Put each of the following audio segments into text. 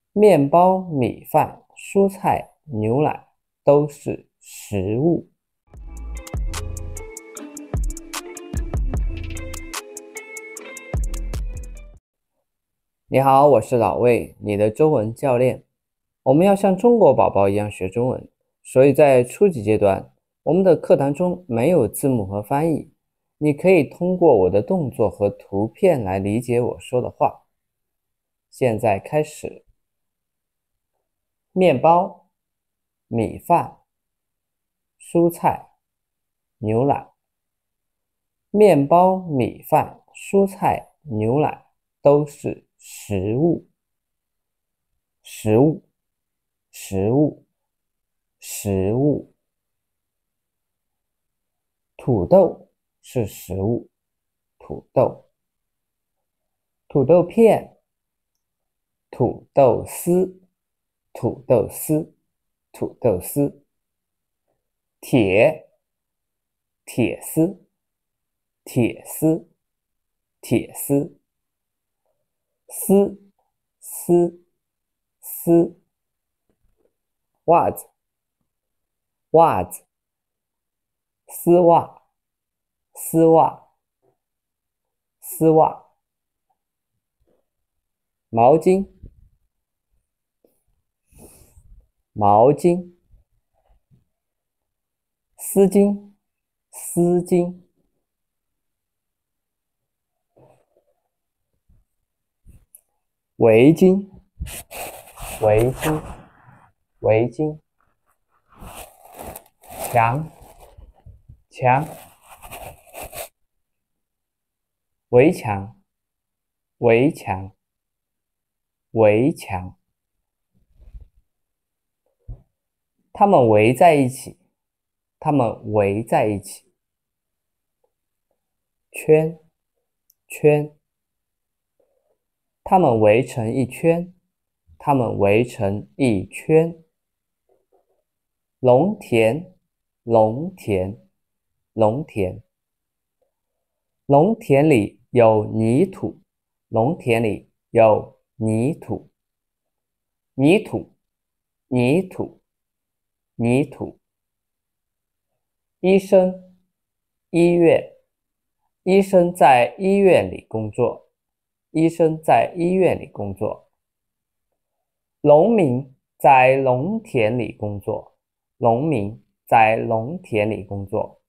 面包、米饭、蔬菜、牛奶都是食物。你好，我是老魏，你的中文教练。我们要像中国宝宝一样学中文，所以在初级阶段，我们的课堂中没有字幕和翻译，你可以通过我的动作和图片来理解我说的话。现在开始。面包、米饭、蔬菜、牛奶。面包、米饭、蔬菜、牛奶都是食物。食物，食物，食物。土豆是食物，土豆。土豆片、土豆丝、土豆丝、土豆丝。铁、铁丝、铁丝、铁丝。丝、丝、丝。袜子、袜子。丝袜、丝袜、丝袜。毛巾、毛巾。丝巾、丝巾。围巾、围巾、围巾。墙、墙。围墙、围墙、围墙。它们围在一起，它们围在一起。圈、圈。它们围成一圈，它们围成一圈。农田、农田、农田。农田里有泥土，农田里有泥土。泥土、泥土、泥土。医生、医院。医生在医院里工作，医生在医院里工作。农民在农田里工作，农民在农田里工作。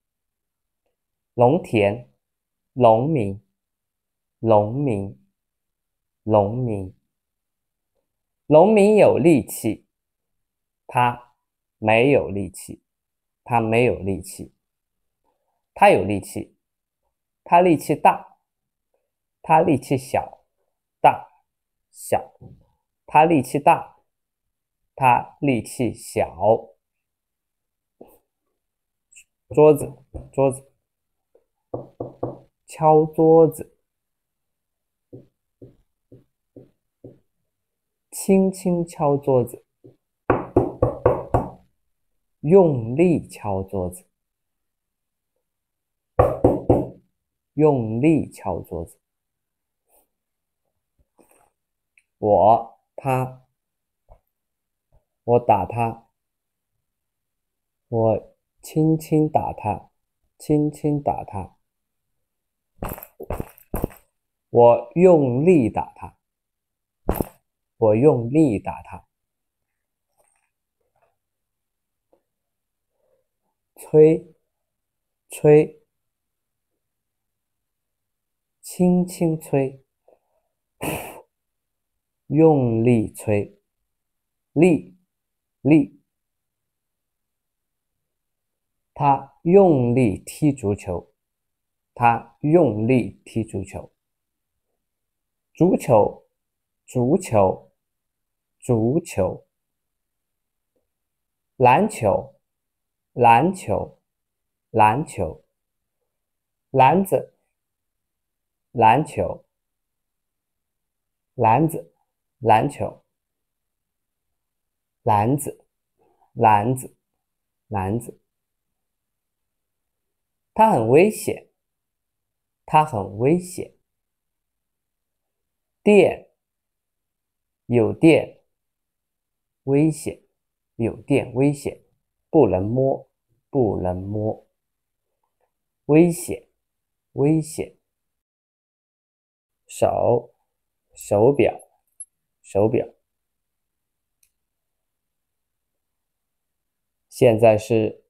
农田、农民、农民、农民。农民有力气，他没有力气，他没有力气。他有力气，他力气大，他力气小，大，小。他力气大，他力气小。桌子，桌子。敲桌子，轻轻敲桌子。用力敲桌子，用力敲桌子。他，我打他，我轻轻打他，轻轻打他。我用力打他，我用力打他。吹，吹。轻轻吹，用力吹。力，力。他用力踢足球，他用力踢足球。足球，足球，足球。篮球，篮球，篮球。篮子，篮球，篮子，篮球。篮子，篮子，篮子。它很危险，它很危险。电， 有电，危险，有电，危险，不能摸，不能摸，危险，危险，手，手表，手表。现在是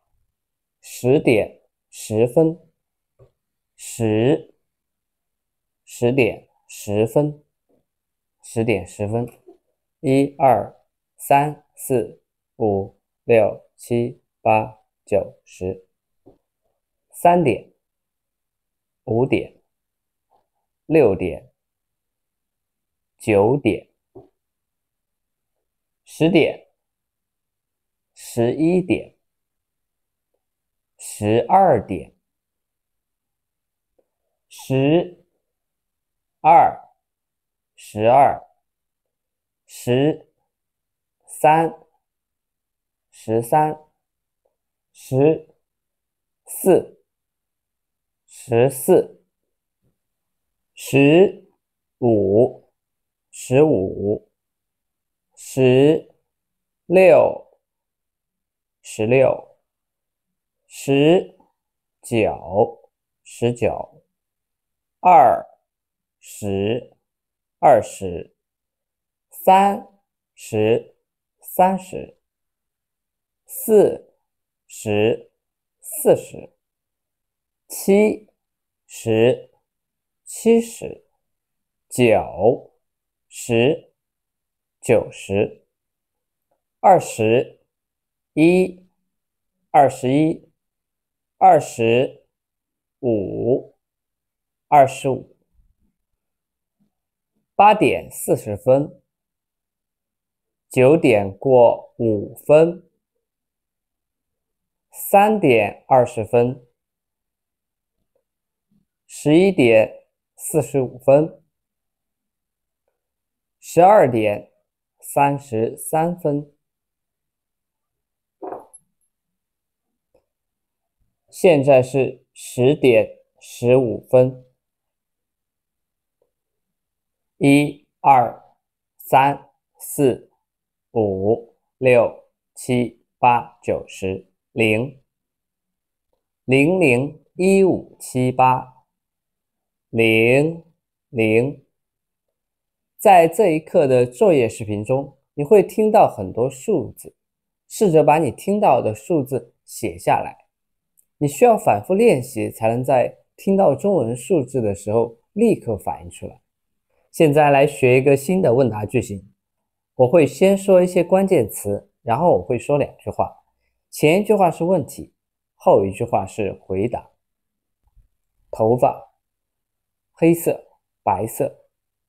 10点10分，10点10分，10点10分，1、2、3、4、5、6、7、8、9、10，3点、5点、6点、9点、10点、11点、12点、12、13、14、15、16、20、30、40、70、90、21、25、8点40分，9点过5分，3点20分，11点45分，12点33分。现在是10点15分。1、2、3、4、5、6、7、8、9、10，0、00、15、78、0、0。在这一课的作业视频中，你会听到很多数字，试着把你听到的数字写下来。你需要反复练习，才能在听到中文数字的时候立刻反应出来。现在来学一个新的问答句型，我会先说一些关键词，然后我会说2句话，前一句话是问题，后一句话是回答。头发，黑色、白色。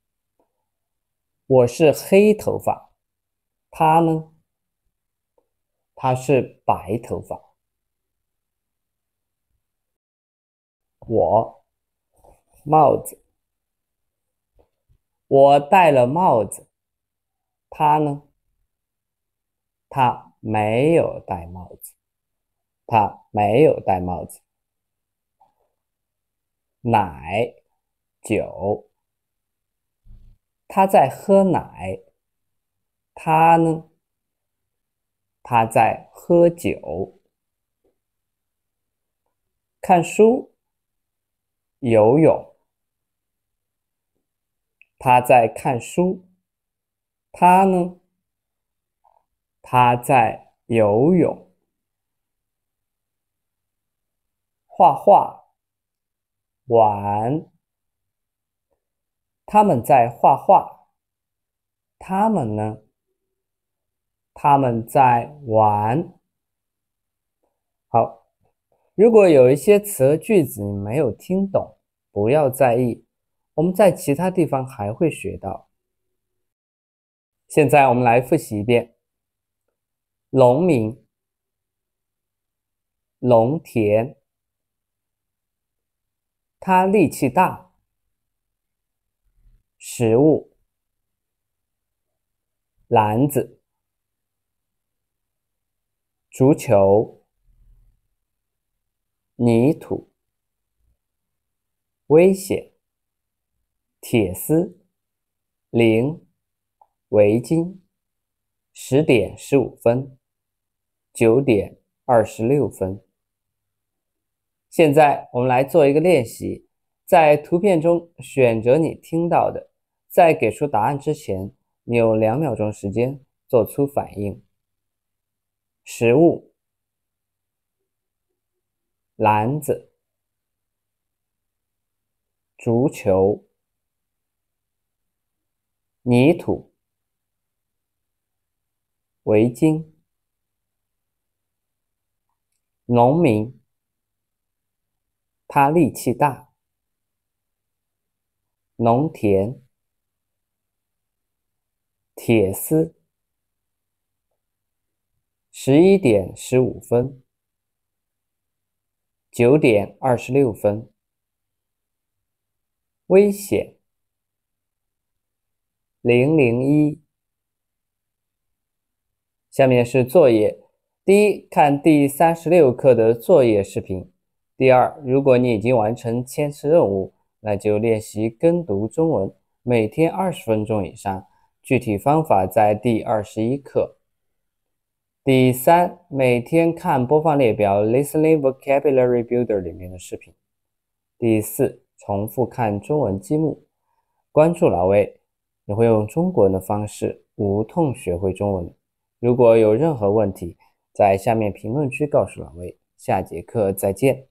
我是黑头发，他呢？他是白头发。我，帽子，我戴了帽子，他呢？他没有戴帽子，他没有戴帽子。奶，酒，他在喝奶，他呢？他在喝酒。看书，游泳，他在看书，他呢？他在游泳。画画，玩，他们在画画，他们呢？他们在玩。好，如果有一些词和句子你没有听懂，不要在意，我们在其他地方还会学到。现在我们来复习一遍：农民、农田，他力气大。食物，篮子，足球，泥土，危险，铁丝，零， 围巾，10点15分，9点26分。现在我们来做一个练习，在图片中选择你听到的，在给出答案之前，你有2秒钟时间做出反应。食物、篮子、足球、泥土、围巾、农民，他力气大，农田、铁丝，11点15分，9点26分，危险，001。下面是作业。第一，看第36课的作业视频。第二，如果你已经完成签词任务，那就练习跟读中文，每天20分钟以上。具体方法在第21课。第三，每天看播放列表 Listening Vocabulary Builder 里面的视频。第四，重复看中文积木。关注老魏，你会用中国人的方式无痛学会中文。如果有任何问题，在下面评论区告诉老魏。下节课再见。